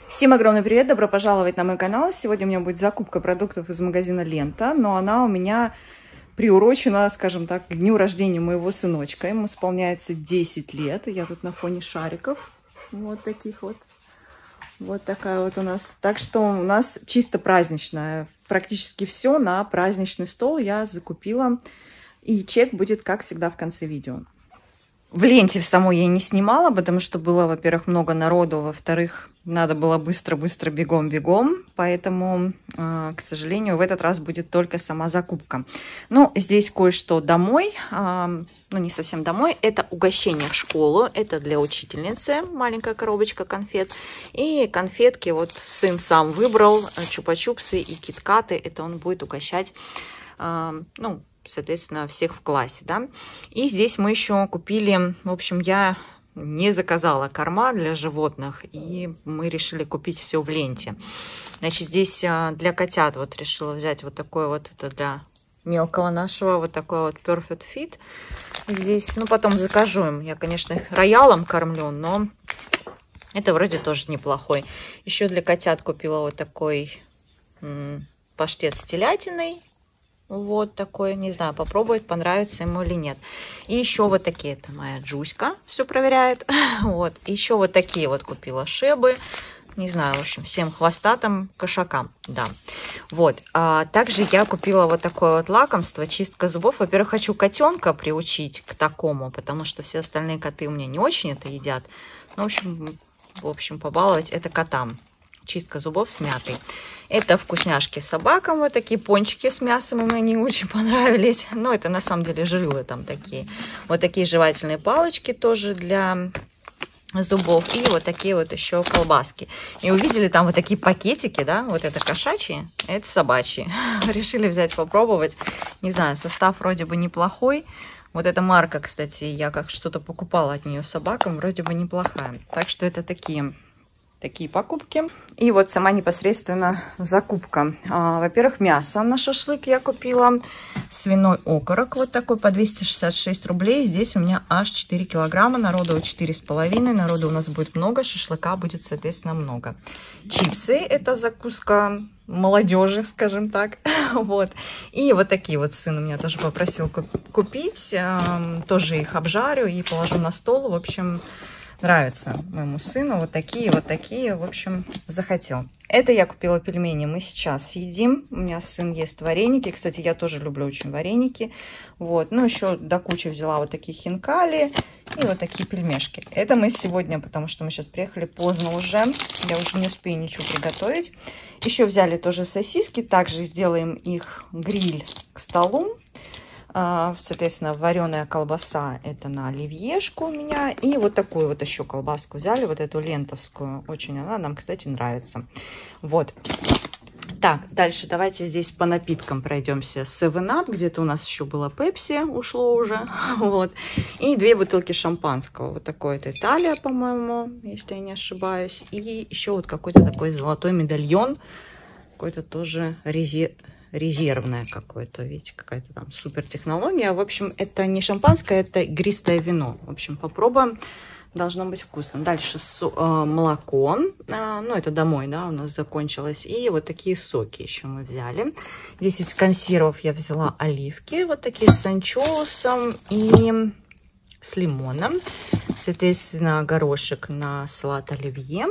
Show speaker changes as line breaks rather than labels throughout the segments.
Всем огромный привет, добро пожаловать на мой канал. Сегодня у меня будет закупка продуктов из магазина Лента, но она у меня приурочена, скажем так, к дню рождения моего сыночка. Ему исполняется 10 лет, я тут на фоне шариков, вот таких вот. Вот такая вот у нас. Так что у нас чисто праздничная. Практически все на праздничный стол я закупила. И чек будет, как всегда, в конце видео. В Ленте в самой я не снимала, потому что было, во-первых, много народу, во-вторых, надо было быстро-быстро, бегом-бегом, поэтому, к сожалению, в этот раз будет только сама закупка. Ну, здесь кое-что домой, ну, не совсем домой, это угощение в школу, это для учительницы, маленькая коробочка конфет, и конфетки, вот сын сам выбрал, чупа-чупсы и киткаты, это он будет угощать, ну, соответственно, всех в классе, да. И здесь мы еще купили, в общем, я не заказала корма для животных, и мы решили купить все в Ленте. Значит, здесь для котят вот решила взять вот такой вот, это для мелкого нашего, вот такой вот Perfect Fit. Здесь, ну, потом закажу им. Я, конечно, их роялом кормлю, но это вроде тоже неплохой. Еще для котят купила вот такой паштет с телятиной. Вот такой, не знаю, попробовать, понравится ему или нет. И еще вот такие, это моя Джуська все проверяет. Вот, еще вот такие вот купила шебы. Не знаю, в общем, всем хвостатым кошакам, да. Вот, также я купила вот такое вот лакомство, чистка зубов. Во-первых, хочу котенка приучить к такому, потому что все остальные коты у меня не очень это едят. Ну, в общем, побаловать это котам. Чистка зубов с мятой. Это вкусняшки собакам, вот такие пончики с мясом, мне не очень понравились. Но это на самом деле жилы там такие. Вот такие жевательные палочки тоже для зубов. И вот такие вот еще колбаски. И увидели там вот такие пакетики, да, вот это кошачьи, это собачьи. Решили взять попробовать. Не знаю, состав вроде бы неплохой. Вот эта марка, кстати, я как что-то покупала от нее собакам, вроде бы неплохая. Так что это такие покупки. И вот сама непосредственно закупка. Во-первых, мясо на шашлык я купила. Свиной окорок вот такой по 266 рублей. Здесь у меня аж 4 килограмма. Народу 4,5. Народу у нас будет много. Шашлыка будет, соответственно, много. Чипсы. Это закуска молодежи, скажем так. Вот. И вот такие вот сын у меня тоже попросил купить. Тоже их обжарю и положу на стол. В общем, нравится моему сыну. Вот такие, в общем, захотел. Это я купила пельмени, мы сейчас едим. У меня сын ест вареники. Кстати, я тоже люблю очень вареники. Вот. Ну, еще до кучи взяла вот такие хинкали и вот такие пельмешки. Это мы сегодня, потому что мы сейчас приехали поздно уже. Я уже не успею ничего приготовить. Еще взяли тоже сосиски. Также сделаем их гриль к столу. Соответственно, вареная колбаса, это на оливьешку у меня. И вот такую вот еще колбаску взяли, вот эту лентовскую. Очень она нам, кстати, нравится. Вот. Так, дальше давайте здесь по напиткам пройдемся. 7-Up, где-то у нас еще было Pepsi, ушло уже. Вот. И 2 бутылки шампанского. Вот такой вот Италия, по-моему, если я не ошибаюсь. И еще вот какой-то такой золотой медальон. Какой-то тоже резервное какое-то, видите, какая-то там супер технология. В общем, это не шампанское, это игристое вино. В общем, попробуем. Должно быть вкусно. Дальше молоко. Ну, это домой, да, у нас закончилось. И вот такие соки еще мы взяли. Здесь из консервов я взяла оливки. Вот такие с анчоусом и с лимоном. Соответственно, горошек на салат оливье.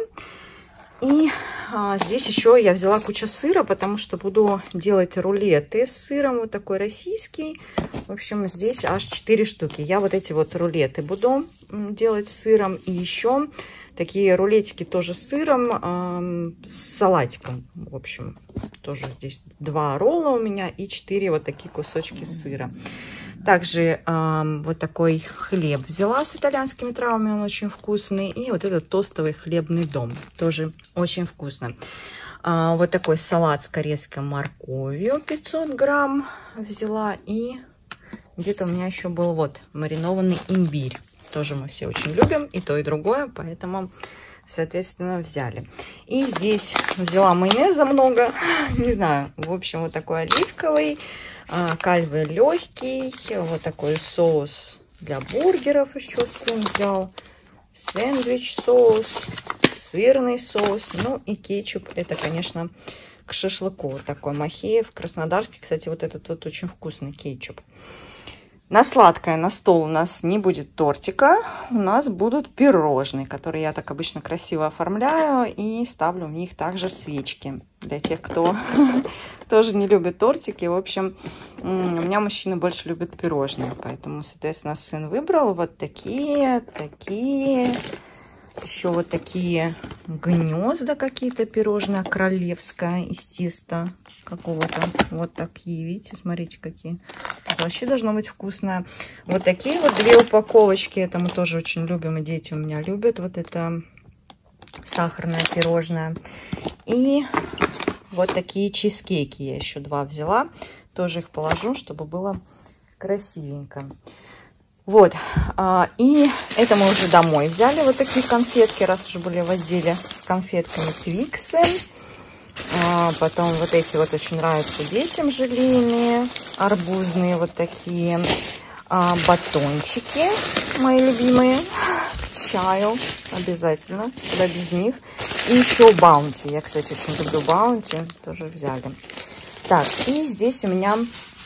И здесь еще я взяла кучу сыра, потому что буду делать рулеты с сыром, вот такой российский. В общем, здесь аж 4 штуки. Я вот эти вот рулеты буду делать с сыром. И еще такие рулетики тоже с сыром, с салатиком. В общем, тоже здесь 2 ролла у меня и 4 вот такие кусочки сыра. Также вот такой хлеб взяла с итальянскими травами, он очень вкусный. И вот этот тостовый хлебный дом, тоже очень вкусно. Вот такой салат с корейской морковью, 500 грамм взяла. И где-то у меня еще был вот маринованный имбирь. Тоже мы все очень любим, и то, и другое, поэтому, соответственно, взяли. И здесь взяла майонеза много, не знаю, в общем, вот такой оливковый. Кальве легкий, вот такой соус для бургеров еще сын взял, сэндвич соус, сырный соус. Ну и кетчуп, это, конечно, к шашлыку. Вот такой Махеев, краснодарский. Кстати, вот этот вот очень вкусный кетчуп. На сладкое на стол у нас не будет тортика, у нас будут пирожные, которые я так обычно красиво оформляю и ставлю в них также свечки. Для тех, кто тоже не любит тортики. В общем, у меня мужчины больше любят пирожные, поэтому, соответственно, сын выбрал вот такие. Еще вот такие гнезда какие-то пирожные, королевское из теста какого-то. Вот такие, видите, смотрите, какие. Это вообще должно быть вкусно. Вот такие вот 2 упаковочки. Это мы тоже очень любим, и дети у меня любят. Вот это сахарное пирожное. И вот такие чизкейки я еще 2 взяла. Тоже их положу, чтобы было красивенько. Вот, и это мы уже домой взяли, вот такие конфетки, раз уже были в отделе с конфетками Твиксы. Потом вот эти вот очень нравятся детям, желейные, арбузные вот такие батончики, мои любимые, к чаю обязательно, куда без них. И еще баунти, я, кстати, очень люблю баунти, тоже взяли. Так, и здесь у меня...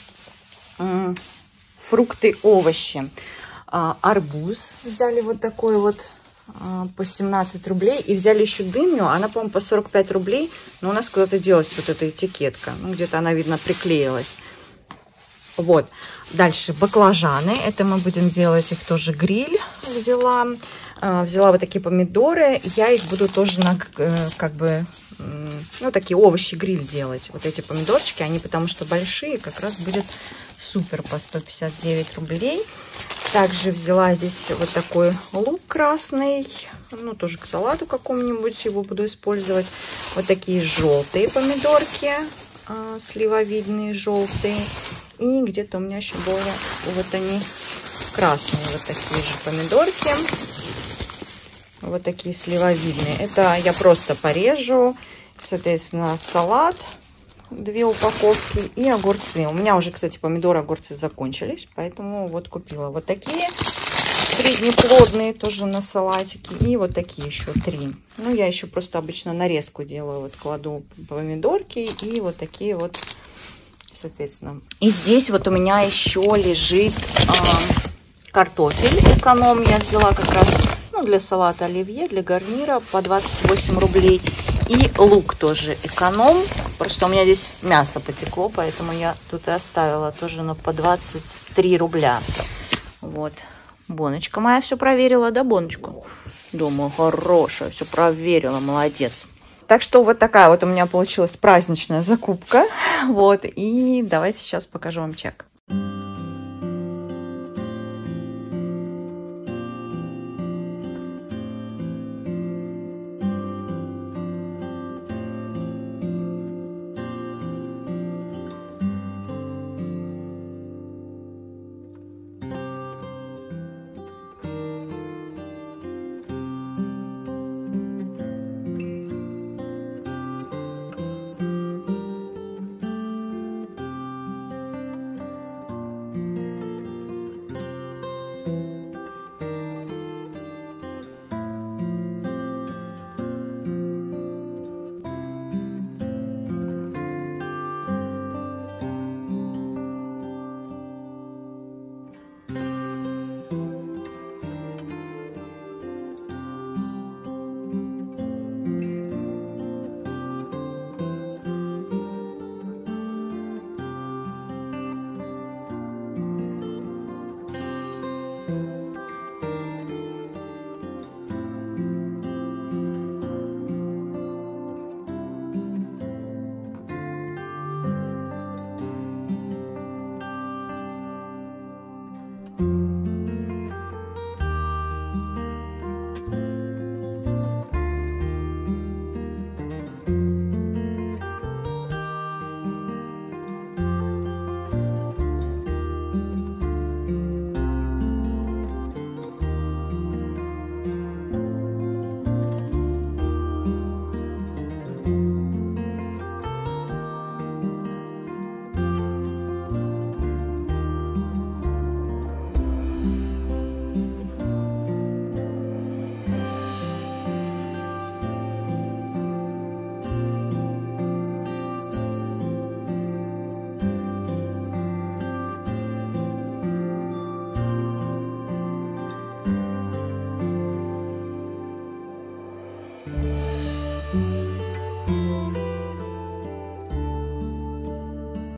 фрукты, овощи. Арбуз взяли вот такой вот по 17 рублей. И взяли еще дыню. Она, по-моему, по 45 рублей. Но у нас куда-то делась вот эта этикетка. Ну, где-то она, видно, приклеилась. Вот. Дальше баклажаны. Это мы будем делать их тоже гриль. Взяла вот такие помидоры. Я их буду тоже на, как бы, ну, такие овощи гриль делать. Вот эти помидорчики, они потому что большие, как раз будет супер по 159 рублей. Также взяла здесь вот такой лук красный. Ну, тоже к салату какому-нибудь его буду использовать. Вот такие желтые помидорки. Сливовидные, желтые. И где-то у меня еще были вот они красные. Вот такие же помидорки. Вот такие сливовидные. Это я просто порежу. Соответственно, салат. 2 упаковки и огурцы. У меня уже, кстати, помидоры, огурцы закончились, поэтому вот купила вот такие среднеплодные тоже на салатики и вот такие еще 3. Ну, я еще просто обычно нарезку делаю, вот кладу помидорки и вот такие вот, соответственно. И здесь вот у меня еще лежит картофель эконом. Я взяла как раз, ну, для салата оливье, для гарнира по 28 рублей. И лук тоже эконом. Просто у меня здесь мясо потекло, поэтому я тут и оставила тоже, но по 23 рубля. Вот. Боночка моя все проверила, да, Боночку? Думаю, хорошая, все проверила, молодец. Так что вот такая вот у меня получилась праздничная закупка. Вот. И давайте сейчас покажу вам чек.